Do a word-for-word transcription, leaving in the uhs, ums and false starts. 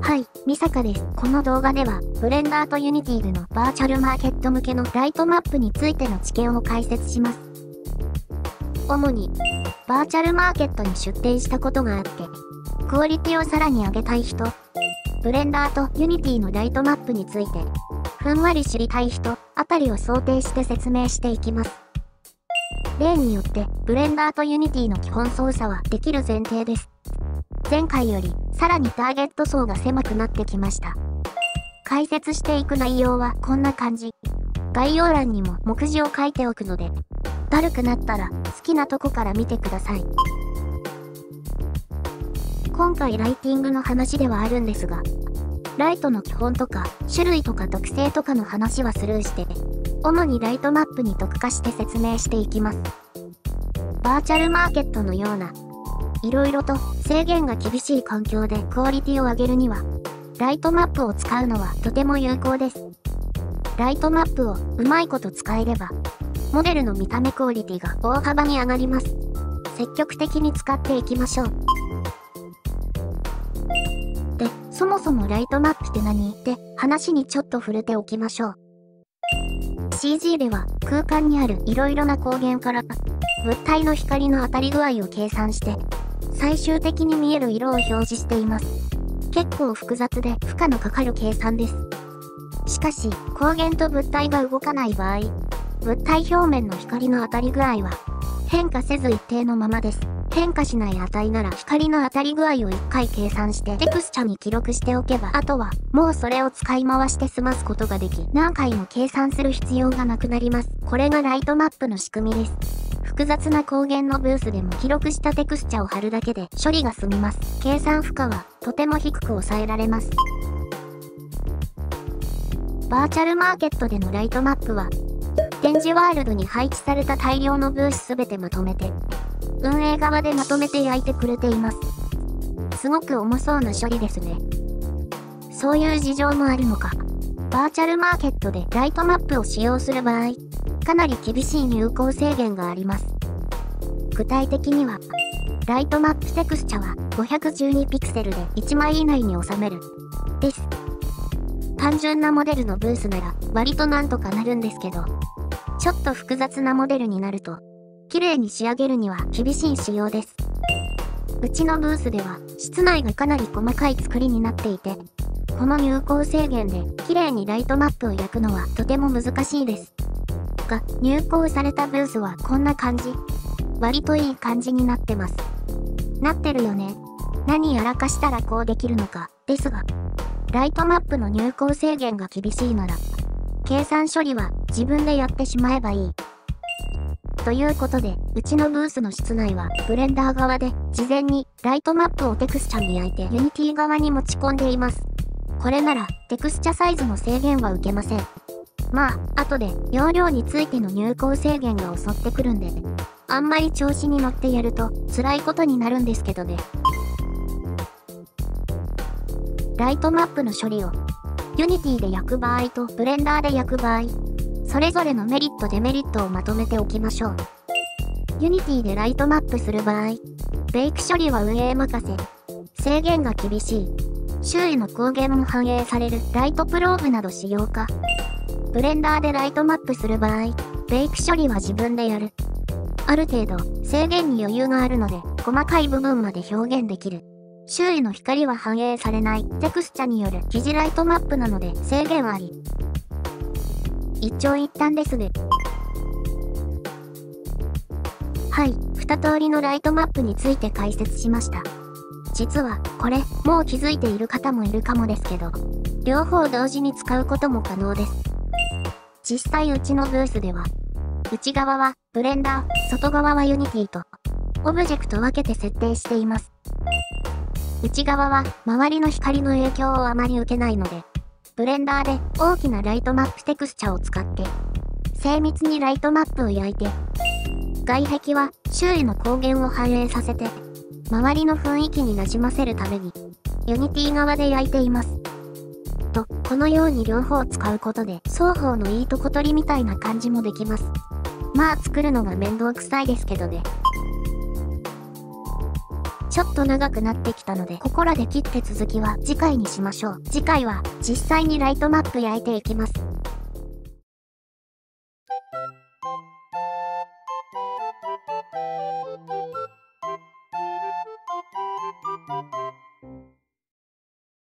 はい、みさかです。この動画では、ブレンダーとユニティでのバーチャルマーケット向けのライトマップについての知見を解説します。主に、バーチャルマーケットに出展したことがあって、クオリティをさらに上げたい人、ブレンダーとユニティのライトマップについて、ふんわり知りたい人、あたりを想定して説明していきます。例によって、ブレンダーとユニティの基本操作はできる前提です。前回より、さらにターゲット層が狭くなってきました。解説していく内容はこんな感じ。概要欄にも目次を書いておくので、だるくなったら好きなとこから見てください。今回ライティングの話ではあるんですが、ライトの基本とか種類とか特性とかの話はスルーして、主にライトマップに特化して説明していきます。バーチャルマーケットのような、いろいろと制限が厳しい環境でクオリティを上げるには、ライトマップを使うのはとても有効です。ライトマップをうまいこと使えれば、モデルの見た目クオリティが大幅に上がります。積極的に使っていきましょう。で、そもそもライトマップって何って話にちょっと触れておきましょう。シージー では空間にあるいろいろな光源から物体の光の当たり具合を計算して最終的に見える色を表示しています。結構複雑で負荷のかかる計算です。しかし光源と物体が動かない場合、物体表面の光の当たり具合は変化せず一定のままです。変化しない値なら光の当たり具合をいっかい計算してテクスチャに記録しておけば、あとはもうそれを使い回して済ますことができ、何回も計算する必要がなくなります。これがライトマップの仕組みです。複雑な光源のブースでも記録したテクスチャを貼るだけで処理が済みます。計算負荷はとても低く抑えられます。バーチャルマーケットでのライトマップは、展示ワールドに配置された大量のブースすべてまとめて、運営側でまとめて焼いてくれています。すごく重そうな処理ですね。そういう事情もあるのか、バーチャルマーケットでライトマップを使用する場合、かなり厳しい入稿制限があります。具体的には、ライトマップテクスチャはごひゃくじゅうにピクセルでいちまい以内に収める、です。単純なモデルのブースなら割となんとかなるんですけど、ちょっと複雑なモデルになると、綺麗に仕上げるには厳しい仕様です。うちのブースでは室内がかなり細かい作りになっていて、この入稿制限で綺麗にライトマップを焼くのはとても難しいです。が、入稿されたブースはこんな感じ。割といい感じになってます。なってるよね。何やらかしたらこうできるのか、ですが、ライトマップの入稿制限が厳しいなら、計算処理は自分でやってしまえばいい。ということで、うちのブースの室内は、ブレンダー側で、事前に、ライトマップをテクスチャに焼いて、ユニティ側に持ち込んでいます。これなら、テクスチャサイズの制限は受けません。まあ、後で、容量についての入稿制限が襲ってくるんで、あんまり調子に乗ってやると、辛いことになるんですけどね。ライトマップの処理を、ユニティで焼く場合と、ブレンダーで焼く場合、それぞれのメリットデメリットをまとめておきましょう。ユニティでライトマップする場合、ベイク処理は運営任せ。制限が厳しい。周囲の光源も反映されるライトプローブなど使用か。ブレンダーでライトマップする場合、ベイク処理は自分でやる。ある程度、制限に余裕があるので、細かい部分まで表現できる。周囲の光は反映されないテクスチャによる疑似ライトマップなので制限あり。一長一短ですね。はい、二通りのライトマップについて解説しました。実は、これ、もう気づいている方もいるかもですけど、両方同時に使うことも可能です。実際うちのブースでは、内側はブレンダー、外側はユニティと、オブジェクト分けて設定しています。内側は周りの光の影響をあまり受けないので、ブレンダーで大きなライトマップテクスチャを使って、精密にライトマップを焼いて、外壁は周囲の光源を反映させて、周りの雰囲気になじませるために、ユニティ側で焼いています。と、このように両方使うことで、双方のいいとこ取りみたいな感じもできます。まあ作るのが面倒くさいですけどね。 ちょっと長くなってきたので、ここらで切って続きは次回にしましょう。次回は実際にライトマップ焼いていきます。